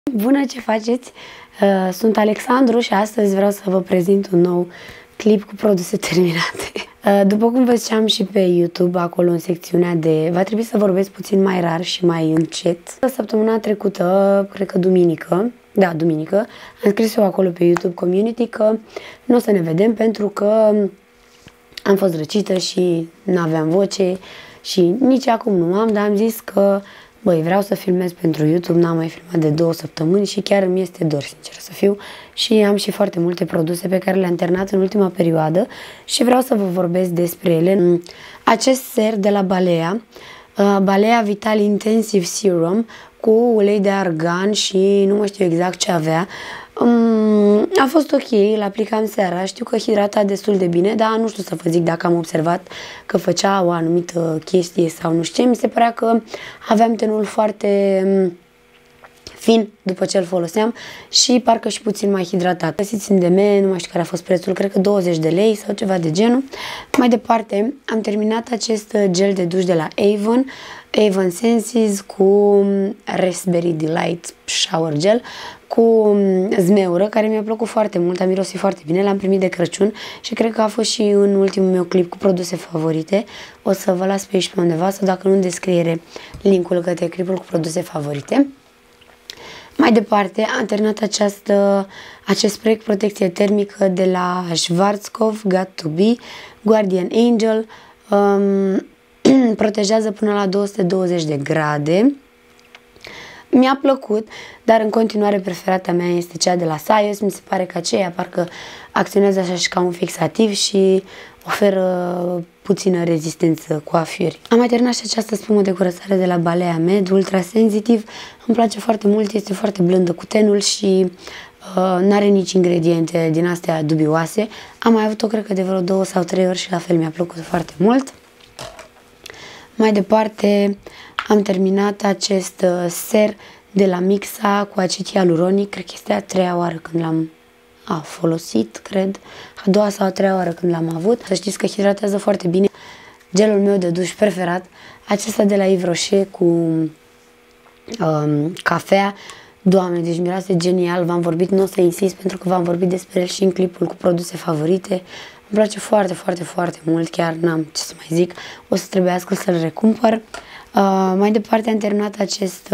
Bună, ce faceți? Sunt Alexandru și astăzi vreau să vă prezint un nou clip cu produse terminate. După cum vă ziceam și pe YouTube, acolo în secțiunea de... Va trebui să vorbesc puțin mai rar și mai încet. Săptămâna trecută, cred că duminică, am scris eu acolo pe YouTube Community că nu o să ne vedem pentru că am fost răcită și nu aveam voce și nici acum nu am, dar am zis că băi, vreau să filmez pentru YouTube, n-am mai filmat de 2 săptămâni și chiar îmi este dor, sincer să fiu. Și am și foarte multe produse pe care le-am terminat în ultima perioadă și vreau să vă vorbesc despre ele. Acest ser de la Balea, Balea Vital Intensive Serum cu ulei de argan și nu mai știu exact ce avea. A fost ok, îl aplicam seara, știu că hidrata destul de bine, dar nu știu să vă zic dacă am observat că făcea o anumită chestie sau nu știu ce. Mi se părea că aveam tenul foarte fin după ce îl foloseam și parcă și puțin mai hidratat. Găsiți în DM, nu mai știu care a fost prețul, cred că 20 de lei sau ceva de genul. Mai departe, am terminat acest gel de duș de la Avon, Avon Senses cu Raspberry Delight Shower Gel cu zmeură, care mi-a plăcut foarte mult, a mirosit foarte bine, l-am primit de Crăciun și cred că a fost și în ultimul meu clip cu produse favorite. O să vă las pe aici pe undeva sau dacă nu în descriere linkul către clipul cu produse favorite. Mai departe, am terminat acest proiect protecție termică de la Schwarzkopf Got to Be Guardian Angel. Protejează până la 220 de grade. Mi-a plăcut, dar în continuare preferata mea este cea de la Saios. Mi se pare că aceea parcă acționează așa și ca un fixativ și oferă puțină rezistență cu afiuri. Am mai terminat și această spumă de curățare de la Balea Med, Ultra Sensitive. Îmi place foarte mult, este foarte blândă cu tenul și nu are nici ingrediente din astea dubioase. Am mai avut-o cred că de vreo 2 sau 3 ori și la fel mi-a plăcut foarte mult. Mai departe am terminat acest ser de la Mixa cu acid hialuronic, cred că este a 3-a oară când l-am folosit, cred, a 2-a sau a 3-a oară când l-am avut. Să știți că hidratează foarte bine. Gelul meu de duș preferat, acesta de la Yves Rocher cu cafea. Doamne, deci miroase genial, v-am vorbit, nu o să insist pentru că v-am vorbit despre el și în clipul cu produse favorite. Îmi place foarte, foarte, foarte mult, chiar n-am ce să mai zic, o să trebuiască să-l recumpăr. Mai departe am terminat acest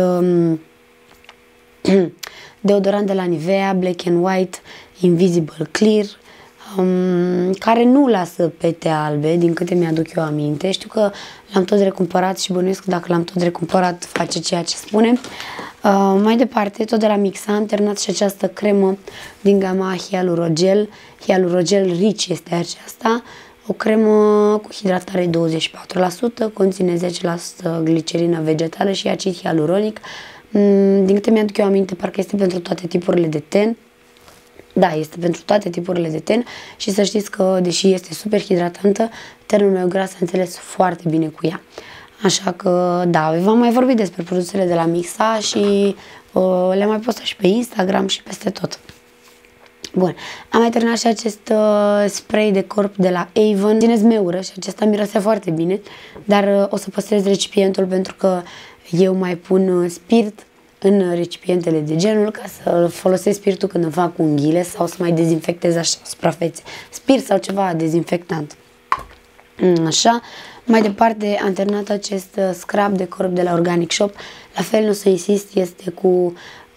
deodorant de la Nivea, Black and White Invisible Clear, care nu lasă pete albe, din câte mi-aduc eu aminte. Știu că l-am tot recumpărat și bănuiesc că dacă l-am tot recumpărat face ceea ce spune. Mai departe, tot de la Mixa, am terminat și această cremă din gama Hyalurogel. Hyalurogel Rich este aceasta. O cremă cu hidratare 24%, conține 10% glicerină vegetală și acid hialuronic. Din câte mi-aduc eu aminte, parcă este pentru toate tipurile de ten. Da, este pentru toate tipurile de ten și să știți că, deși este super hidratantă, tenul meu gras a înțeles foarte bine cu ea. Așa că, da, v-am mai vorbit despre produsele de la Mixa și le-am mai postat și pe Instagram și peste tot. Bun, am mai terminat și acest spray de corp de la Avon. Ține zmeură și acesta mirosea foarte bine, dar o să păstrez recipientul pentru că eu mai pun spirit în recipientele de genul ca să folosesc spiritul când îmi fac unghiile sau să mai dezinfectez așa suprafețe. Spirit sau ceva dezinfectant. Așa. Mai departe am terminat acest scrub de corp de la Organic Shop. La fel, nu o să insist, este cu...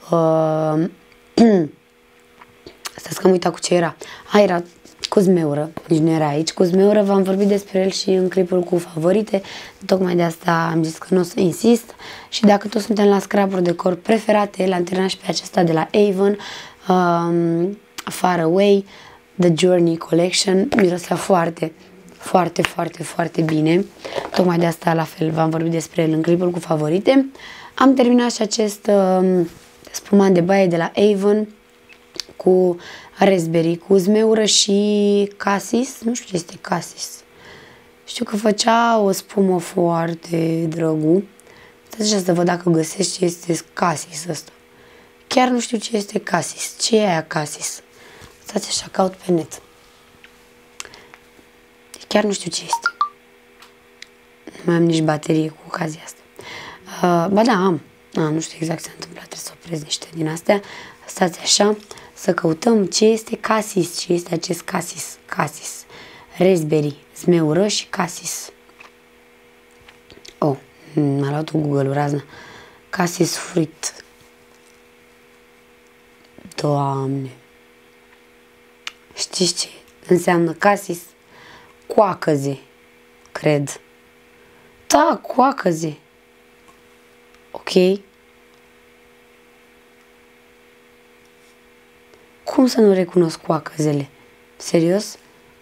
Stați că am uitat cu ce era. Era cu zmeură, nici nu era aici. Cu zmeură v-am vorbit despre el și în clipul cu favorite. Tocmai de asta am zis că nu o să insist. Și dacă tot suntem la scraburi de corp preferate, l-am terminat și pe acesta de la Avon, Far Away, The Journey Collection. Mirosea foarte, foarte, foarte, foarte bine. Tocmai de asta la fel v-am vorbit despre el în clipul cu favorite. Am terminat și acest spumant de baie de la Avon cu raspberry, cu zmeură și cassis. Nu știu ce este cassis. Știu că făcea o spumă foarte drăgu. Stați așa să văd dacă găsesc ce este cassis ăsta. Chiar nu știu ce este cassis. Ce e aia cassis? Stați așa, caut pe net. Chiar nu știu ce este. Nu mai am nici baterie cu ocazia asta. Ba da, am. Nu știu exact ce s-a întâmplat, trebuie să opresc niște din astea. Stați așa, să căutăm ce este Cassis, ce este acest Cassis. Cassis, raspberry, zmeură și Cassis. Oh, m-a luat un Google-ul razna. Cassis fruit. Doamne. Știți ce înseamnă Cassis? Coacăze, cred. Da, coacăze. Ok. Cum să nu recunosc coacăzele? Serios?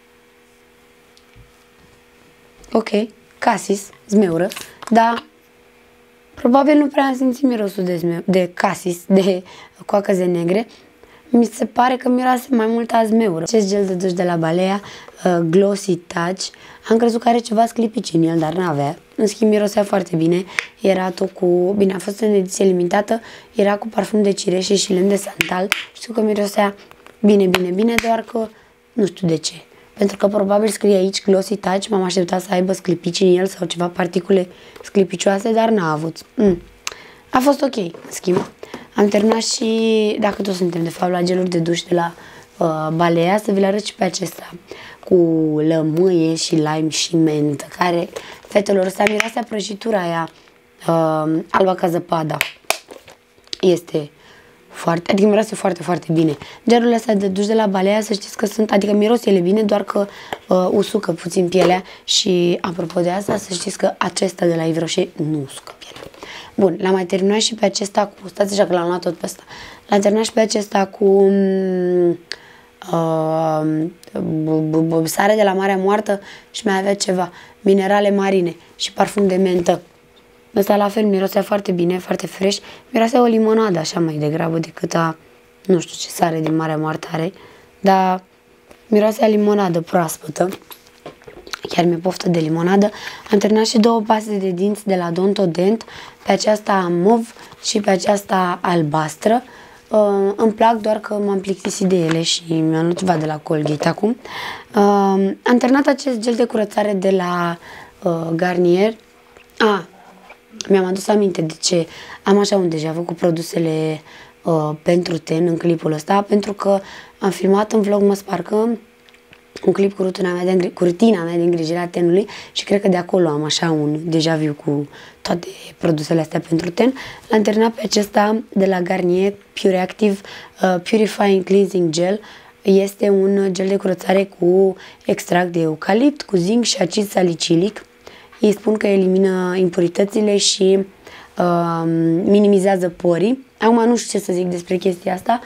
Ok, Cassis, zmeură, dar probabil nu prea am simțit mirosul de Cassis, de coacăze negre. Mi se pare că miroase mai mult a zmeură. Acest gel de duș de la Balea, Glossy Touch, am crezut că are ceva sclipici în el, dar n-avea. În schimb, mirosea foarte bine. Era tot cu... Bine, a fost în ediție limitată, era cu parfum de cireșe și lemn de santal. Știu că mirosea bine, doar că nu știu de ce. Pentru că probabil scrie aici Glossy Touch, m-am așteptat să aibă sclipici în el sau ceva particule sclipicioase, dar n-a avut. A fost ok, în schimb. Am terminat și, dacă tot suntem de fapt la geluri de duș de la Balea, să vi le arăt și pe acesta cu lămâie și lime și mentă, care, fetelor, ăsta miroasea prăjitura aia alba ca zăpada. Este foarte, adică miroase foarte bine. Gelurile astea de duș de la Balea, să știți că sunt, adică miros ele bine, doar că usucă puțin pielea și, apropo de asta, să știți că acesta de la Yves Rocher nu usucă pielea. Bun, l-am mai terminat și pe acesta cu, stați așa că l-am luat tot pe ăsta, l-am terminat și pe acesta cu sare de la Marea Moartă și mai avea ceva, minerale marine și parfum de mentă. Ăsta la fel mirosea foarte bine, foarte fresh, mirosea o limonadă așa mai degrabă decât nu știu ce sare din Marea Moartă are, dar mirosea limonadă proaspătă. Chiar mi-e poftă de limonadă. Am terminat și două paste de dinți de la Don't Dent, pe aceasta mov și pe aceasta albastră. Îmi plac, doar că m-am plictisit de ele și mi-am luat ceva de la Colgate acum. Am terminat acest gel de curățare de la Garnier. Mi-am adus aminte de ce am așa un deja cu produsele pentru ten în clipul ăsta, pentru că am filmat în Vlogmas parcă un clip cu rutina mea de îngrijire a tenului și cred că de acolo am așa un deja vu cu toate produsele astea pentru ten. L-am terminat pe acesta de la Garnier Pure Active Purifying Cleansing Gel. Este un gel de curățare cu extract de eucalipt, cu zinc și acid salicilic. Ei spun că elimină impuritățile și minimizează porii. Acum nu știu ce să zic despre chestia asta.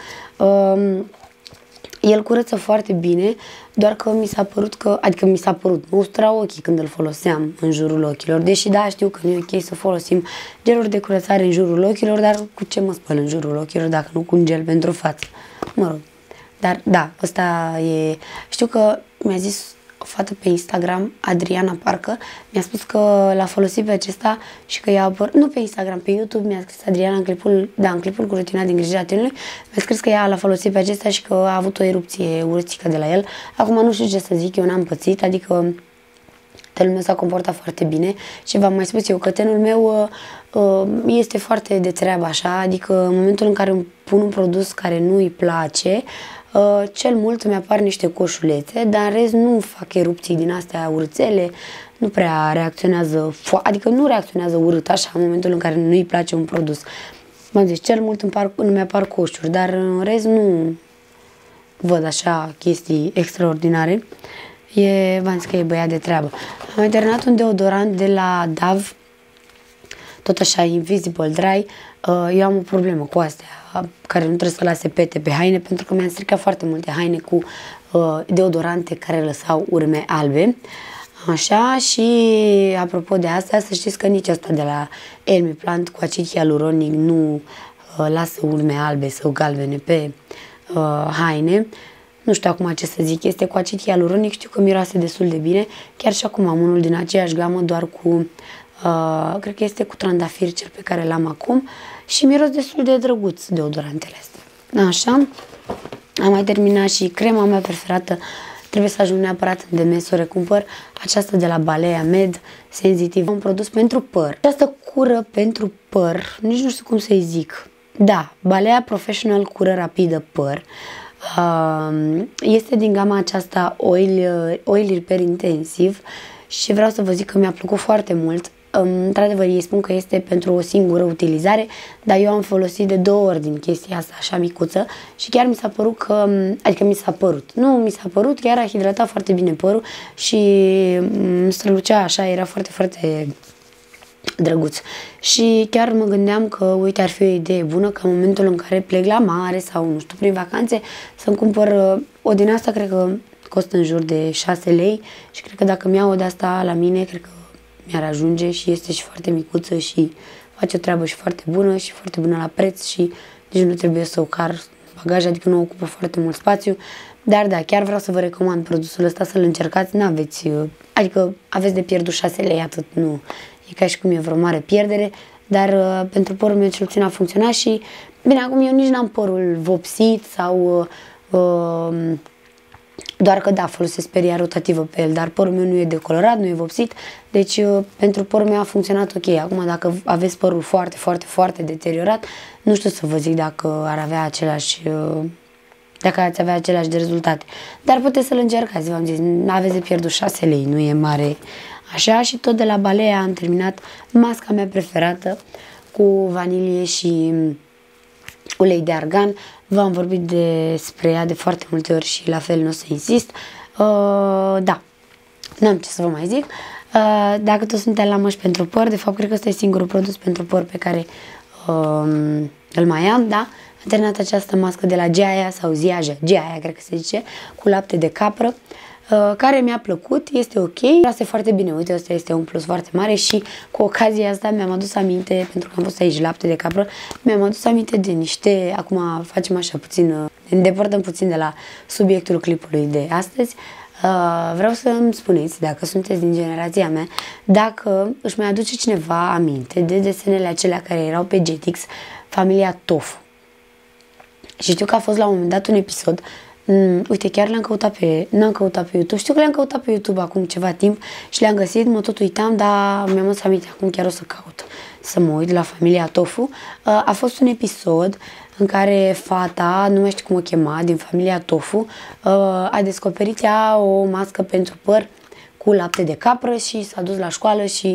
El curăță foarte bine, doar că mi s-a părut că, adică mi s-a părut, mă ustura ochii când îl foloseam în jurul ochilor, deși da, știu că nu e ok să folosim geluri de curățare în jurul ochilor, dar cu ce mă spăl în jurul ochilor dacă nu cu un gel pentru față, mă rog. Dar da, ăsta e, știu că mi-a zis o fată pe Instagram, Adriana parcă, mi-a spus că l-a folosit pe acesta și că i-a apărut, nu pe Instagram, pe YouTube mi-a scris Adriana în clipul cu rutina de îngrijire a tenului, mi-a scris că ea l-a folosit pe acesta și că a avut o erupție urâțică de la el. Acum nu știu ce să zic, eu n-am pățit, adică tenul meu s-a comportat foarte bine și v-am mai spus eu că tenul meu este foarte de treabă așa, adică în momentul în care îmi pun un produs care nu îi place, cel mult îmi apar niște coșulețe, dar în rest nu fac erupții din astea urâțele, nu prea reacționează, adică nu reacționează urât așa în momentul în care nu îi place un produs. M-am zis, cel mult nu mi-apar coșuri, dar în rest nu văd așa chestii extraordinare. V-am zis că e băiat de treabă. Am mai terminat un deodorant de la Dove, tot așa, Invisible Dry. Eu am o problemă cu astea, care nu trebuie să lase pete pe haine, pentru că mi-am stricat foarte multe haine cu deodorante care lăsau urme albe. Așa, și apropo de asta, să știți că nici asta de la Elmi Plant cu acid hialuronic nu lasă urme albe sau galbene pe haine. Nu știu acum ce să zic, este cu acid hialuronic, știu că miroase destul de bine. Chiar și acum am unul din aceeași gamă, doar cu, cred că este cu trandafir cel pe care l-am acum. Și miros destul de drăguț deodorantele astea. Așa, am mai terminat și crema mea preferată, trebuie să ajung neapărat în demers să o recumpăr. Aceasta de la Balea Med Sensitive, un produs pentru păr. Această cură pentru păr, nici nu știu cum să-i zic. Da, Balea Professional Cură Rapidă Păr. Este din gama aceasta Oil Repair Intensive și vreau să vă zic că mi-a plăcut foarte mult. Într-adevăr, ei spun că este pentru o singură utilizare, dar eu am folosit de 2 ori din chestia asta așa micuță și chiar mi s-a părut că, adică mi s-a părut, nu mi s-a părut, chiar a hidratat foarte bine părul și strălucea așa, era foarte, foarte drăguț. Și chiar mă gândeam că, uite, ar fi o idee bună ca în momentul în care plec la mare sau, nu știu, prin vacanțe, să-mi cumpăr o din asta, cred că costă în jur de 6 lei și cred că dacă mi-au o de asta la mine, cred că mi-ar ajunge și este și foarte micuță și face o treabă și foarte bună și foarte bună la preț și nici nu trebuie să o car bagaj, adică nu ocupă foarte mult spațiu. Dar da, chiar vreau să vă recomand produsul ăsta, să-l încercați, n-aveți, adică aveți de pierdut 6 lei, atât, nu e ca și cum e vreo mare pierdere, dar pentru părul meu cel puțin a funcționat și, bine, acum eu nici n-am părul vopsit sau doar că da, folosesc speria rotativă pe el, dar părul meu nu e decolorat, nu e vopsit, deci pentru părul meu a funcționat ok. Acum dacă aveți părul foarte, foarte, foarte deteriorat, nu știu să vă zic dacă ar avea același, dacă ați avea aceleași de rezultate. Dar puteți să-l încercați, v-am zis, aveți de pierdut 6 lei, nu e mare așa. Și tot de la Balea am terminat masca mea preferată cu vanilie și ulei de argan. V-am vorbit despre ea de foarte multe ori și la fel nu o să insist. Da, n-am ce să vă mai zic. Dacă tot suntem la măști pentru păr, de fapt cred că ăsta e singurul produs pentru păr pe care îl mai am, da? Am terminat această mască de la Giaia sau Giaia cred că se zice, cu lapte de capră, care mi-a plăcut, este ok, este foarte bine, uite, ăsta este un plus foarte mare și cu ocazia asta mi-am adus aminte, pentru că am fost aici lapte de capră, mi-am adus aminte de niște, acum facem așa puțin, ne îndepărtăm puțin de la subiectul clipului de astăzi. Vreau să îmi spuneți, dacă sunteți din generația mea, dacă își mai aduce cineva aminte de desenele acelea care erau pe Jetix, familia Tofu. Și știu că a fost la un moment dat un episod, uite, chiar l-am căutat n-am căutat pe YouTube, știu că le-am căutat pe YouTube acum ceva timp și le-am găsit, mă tot uitam, dar mi-am adus aminte, acum chiar o să caut, să mă uit la familia Tofu. A fost un episod în care fata, nu mai știu cum o chema, din familia Tofu, a descoperit ea o mască pentru păr cu lapte de capră și s-a dus la școală și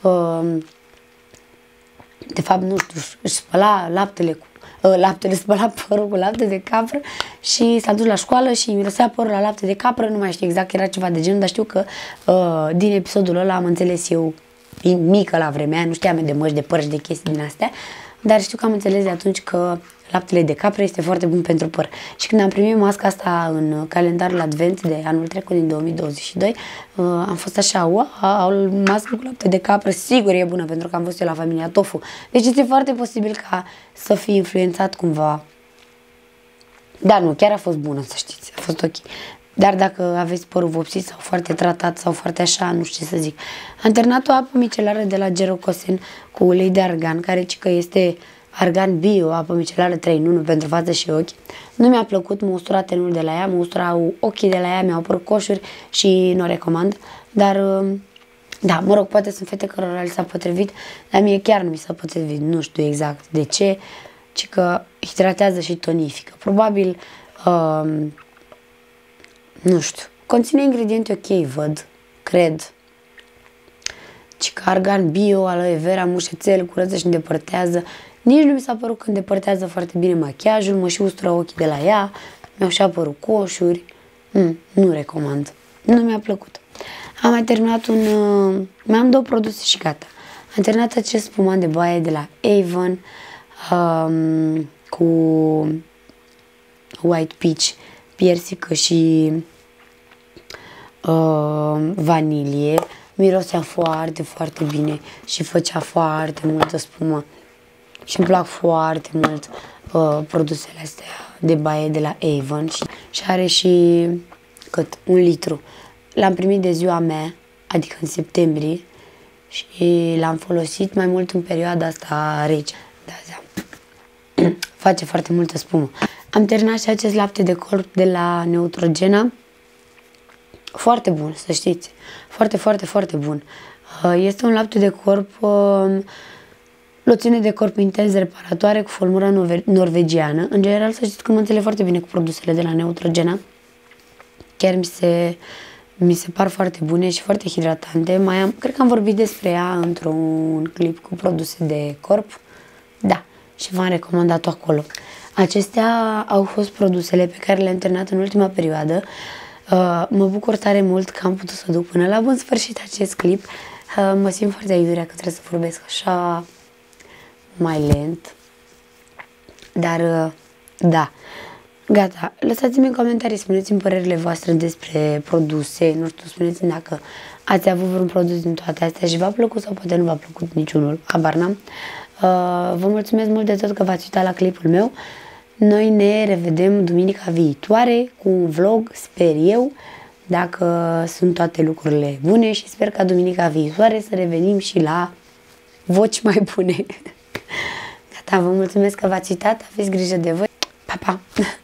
de fapt, nu știu, își spăla laptele spăla părul cu lapte de capră și s-a dus la școală și mirosea părul la lapte de capră, nu mai știu exact, era ceva de genul, dar știu că din episodul ăla am înțeles eu, mică la vremea aia, nu știam de măști de păr și de chestii din astea, dar știu că am înțeles de atunci că laptele de capră este foarte bun pentru păr. Și când am primit masca asta în calendarul Advent de anul trecut, din 2022, am fost așa, wow, mască cu lapte de capră, sigur e bună, pentru că am fost eu la familia Tofu. Deci este foarte posibil ca să fi influențat cumva. Da, nu, chiar a fost bună, să știți, a fost ok. Dar dacă aveți părul vopsit sau foarte tratat sau foarte așa, nu știu ce să zic. Am terminat o apă micelară de la Gerocosen cu ulei de argan, care cică este argan bio, apă micelară 3 în 1 pentru față și ochi. Nu mi-a plăcut, m-a usturat tenul de la ea, m-a usturat ochii de la ea, mi-au apărut coșuri și nu o recomand. Dar, da, mă rog, poate sunt fete cărora li s-a potrivit, dar mie chiar nu mi s-a potrivit, nu știu exact de ce, ci că hidratează și tonifică. Probabil, nu știu, conține ingrediente ok, văd, cred. Ci că argan bio, aloe vera, mușețel, curăță și îndepărtează. Nici nu mi s-a părut că îndepărtează foarte bine machiajul, mă și ustură ochii de la ea, mi-au și apărut coșuri. Nu recomand, nu mi-a plăcut. Am mai terminat mi-am 2 produse și gata. Am terminat acest spumant de baie de la Avon cu white peach, piersică și vanilie. Mirosea foarte, foarte bine și făcea foarte multă spumă. Și îmi plac foarte mult produsele astea de baie de la Avon și are și cât? 1 litru. L-am primit de ziua mea, adică în septembrie, și l-am folosit mai mult în perioada asta rece. Da. Face foarte multă spumă. Am terminat și acest lapte de corp de la Neutrogena. Foarte bun, să știți. Foarte, foarte, foarte bun. Este un lapte de corp, loțiune de corp intens reparatoare cu formura norvegiană. În general, să știți că mă înțeleg foarte bine cu produsele de la Neutrogena. Chiar mi se par foarte bune și foarte hidratante. Cred că am vorbit despre ea într-un clip cu produse de corp. Da, și v-am recomandat-o acolo. Acestea au fost produsele pe care le-am terminat în ultima perioadă. Mă bucur tare mult că am putut să duc până la bun sfârșit acest clip. Mă simt foarte aiurea că trebuie să vorbesc așa mai lent. Dar, da. Gata. Lăsați-mi în comentarii, spuneți-mi părerile voastre despre produse. Nu știu, spuneți-mi dacă ați avut vreun produs din toate astea și v-a plăcut sau poate nu v-a plăcut niciunul. Habar n-am. Vă mulțumesc mult de tot că v-ați uitat la clipul meu. Noi ne revedem duminica viitoare cu un vlog, sper eu, dacă sunt toate lucrurile bune și sper ca duminica viitoare să revenim și la voci mai bune. Gata, vă mulțumesc că v-ați uitat, aveți grijă de voi. Pa, pa!